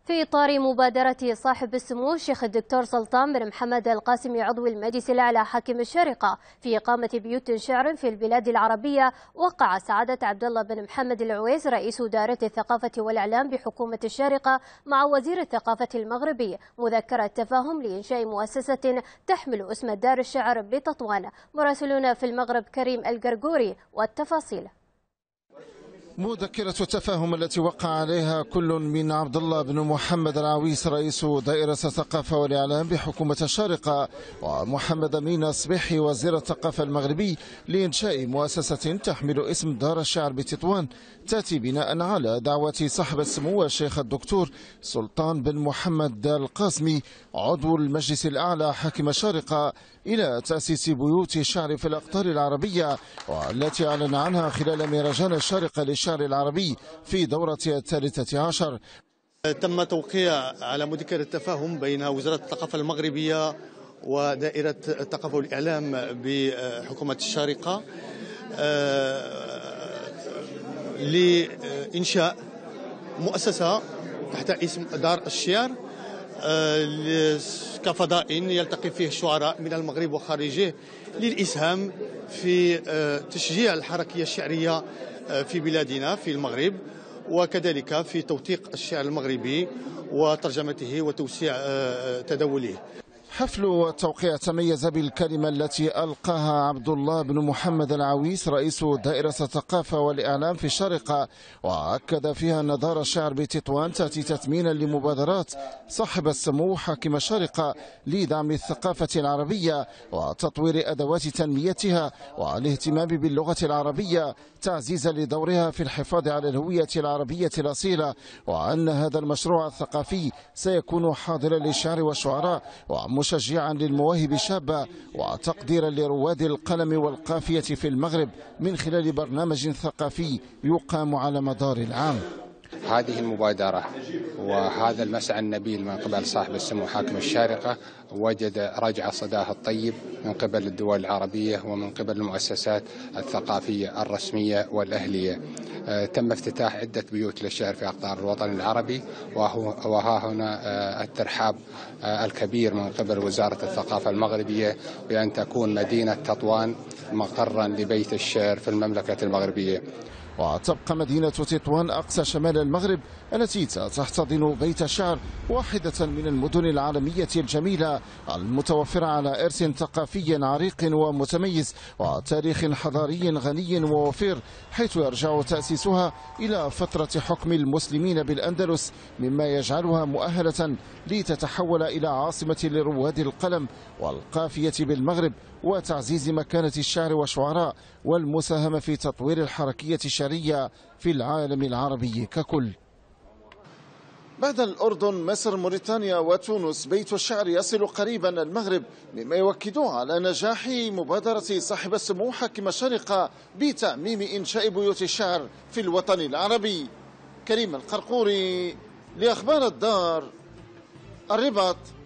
في إطار مبادرة صاحب السمو الشيخ الدكتور سلطان بن محمد القاسمي عضو المجلس الأعلى حاكم الشارقة في إقامة بيوت شعر في البلاد العربية، وقع سعادة عبد الله بن محمد العويس رئيس دائرة الثقافة والإعلام بحكومة الشارقة مع وزير الثقافة المغربي مذكرة تفاهم لإنشاء مؤسسة تحمل اسم دار الشعر بتطوان. مراسلنا في المغرب كريم القرقوري والتفاصيل. مذكرة التفاهم التي وقع عليها كل من عبد الله بن محمد العويس رئيس دائرة الثقافة والإعلام بحكومة الشارقة ومحمد أمين الصبيحي وزير الثقافة المغربي لإنشاء مؤسسة تحمل اسم دار الشعر بتطوان، تأتي بناء على دعوة صاحب السمو الشيخ الدكتور سلطان بن محمد القاسمي عضو المجلس الأعلى حاكم الشارقة إلى تأسيس بيوت الشعر في الأقطار العربية، والتي أعلن عنها خلال مهرجان الشارقة للشعر العربي في دورة 13. تم توقيع على مذكرة التفاهم بين وزارة الثقافة المغربية ودائرة الثقافة والإعلام بحكومة الشارقة لإنشاء مؤسسة تحت اسم دار الشعر كفضاء يلتقي فيه الشعراء من المغرب وخارجه للإسهام في تشجيع الحركية الشعرية في بلادنا في المغرب، وكذلك في توثيق الشعر المغربي وترجمته وتوسيع تداوله. حفل التوقيع تميز بالكلمة التي ألقاها عبد الله بن محمد العويس رئيس دائرة الثقافة والإعلام في الشارقة، وأكد فيها أن دار الشعر بتطوان تأتي تثمينا لمبادرات صاحب السمو حاكم الشارقة لدعم الثقافة العربية وتطوير أدوات تنميتها والاهتمام باللغة العربية تعزيزا لدورها في الحفاظ على الهوية العربية الأصيلة، وأن هذا المشروع الثقافي سيكون حاضرا للشعر والشعراء ومشجعا للمواهب الشابة وتقديرا لرواد القلم والقافية في المغرب من خلال برنامج ثقافي يقام على مدار العام. هذه المبادرة وهذا المسعى النبيل من قبل صاحب السمو حاكم الشارقة وجد رجع صداه الطيب من قبل الدول العربية ومن قبل المؤسسات الثقافية الرسمية والأهلية. تم افتتاح عدة بيوت للشعر في أقطار الوطن العربي، وها هنا الترحاب الكبير من قبل وزارة الثقافة المغربية بأن تكون مدينة تطوان مقرا لبيت الشعر في المملكة المغربية. وتبقى مدينة تطوان أقصى شمال المغرب التي تحتضن بيت الشعر واحدة من المدن العالمية الجميلة المتوفرة على إرث ثقافي عريق ومتميز وتاريخ حضاري غني ووفير، حيث يرجع تأسيسها إلى فترة حكم المسلمين بالأندلس، مما يجعلها مؤهلة لتتحول إلى عاصمة لرواد القلم والقافية بالمغرب وتعزيز مكانة الشعر والشعراء والمساهمة في تطوير الحركية الشعرية في العالم العربي ككل. بعد الأردن، مصر، موريتانيا وتونس، بيت الشعر يصل قريبا المغرب، مما يؤكد على نجاح مبادرة صاحب السمو حاكم الشارقة بتعميم إنشاء بيوت الشعر في الوطن العربي. كريم القرقوري لأخبار الدار، الرباط.